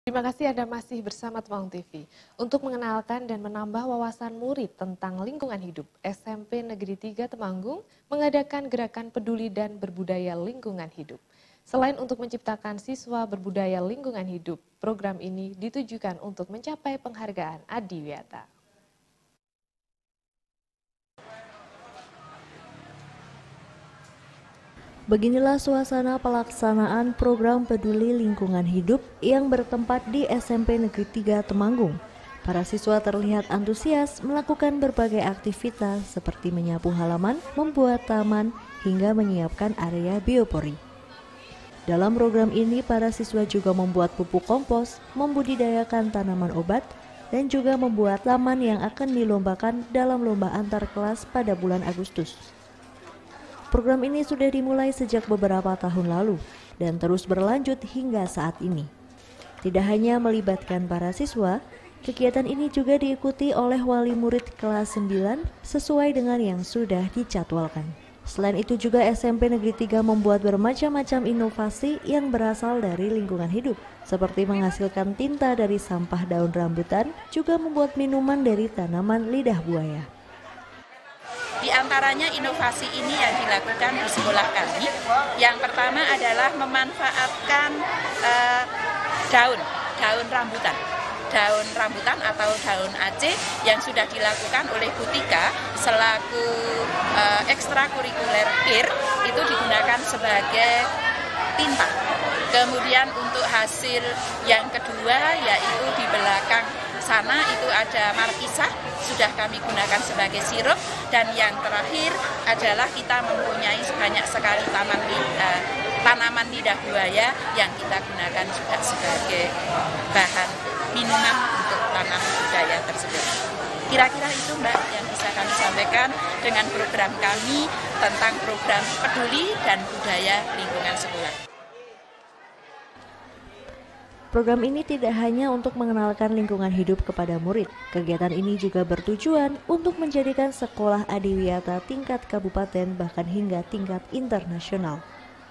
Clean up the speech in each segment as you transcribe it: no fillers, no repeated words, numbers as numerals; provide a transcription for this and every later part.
Terima kasih Anda masih bersama Temanggung TV. Untuk mengenalkan dan menambah wawasan murid tentang lingkungan hidup, SMP Negeri 3 Temanggung mengadakan gerakan peduli dan berbudaya lingkungan hidup. Selain untuk menciptakan siswa berbudaya lingkungan hidup, program ini ditujukan untuk mencapai penghargaan Adiwiyata. Beginilah suasana pelaksanaan program peduli lingkungan hidup yang bertempat di SMP Negeri 3 Temanggung. Para siswa terlihat antusias melakukan berbagai aktivitas seperti menyapu halaman, membuat taman, hingga menyiapkan area biopori. Dalam program ini, para siswa juga membuat pupuk kompos, membudidayakan tanaman obat, dan juga membuat taman yang akan dilombakan dalam lomba antar kelas pada bulan Agustus. Program ini sudah dimulai sejak beberapa tahun lalu dan terus berlanjut hingga saat ini. Tidak hanya melibatkan para siswa, kegiatan ini juga diikuti oleh wali murid kelas 9 sesuai dengan yang sudah dicatwalkan. Selain itu juga SMP Negeri 3 membuat bermacam-macam inovasi yang berasal dari lingkungan hidup, seperti menghasilkan tinta dari sampah daun rambutan, juga membuat minuman dari tanaman lidah buaya. Di antaranya inovasi ini yang dilakukan di sekolah kami. Yang pertama adalah memanfaatkan daun rambutan atau daun Aceh yang sudah dilakukan oleh Bu Tika selaku ekstrakurikuler KIR itu digunakan sebagai tinta. Kemudian untuk hasil yang kedua yaitu di belakang sana itu ada markisah, sudah kami gunakan sebagai sirup, dan yang terakhir adalah kita mempunyai banyak sekali tanaman lidah buaya yang kita gunakan juga sebagai bahan minuman untuk tanam budaya tersebut. Kira-kira itu Mbak yang bisa kami sampaikan dengan program kami tentang program peduli dan budaya lingkungan sekolah. Program ini tidak hanya untuk mengenalkan lingkungan hidup kepada murid. Kegiatan ini juga bertujuan untuk menjadikan sekolah adiwiyata tingkat kabupaten bahkan hingga tingkat internasional.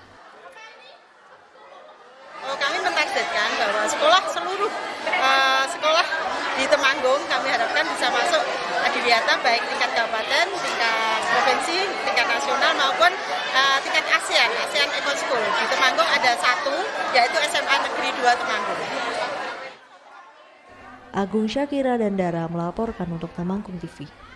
Kami mentargetkan bahwa seluruh sekolah di Temanggung kami harapkan bisa masuk adiwiyata baik tingkat kabupaten, tingkat provinsi, tingkat nasional maupun tingkat ASEAN Eco School. Di Temanggung ada satu, yaitu SMA Negeri 2 Temanggung. Agung Syakira dan Dara melaporkan untuk Temanggung TV.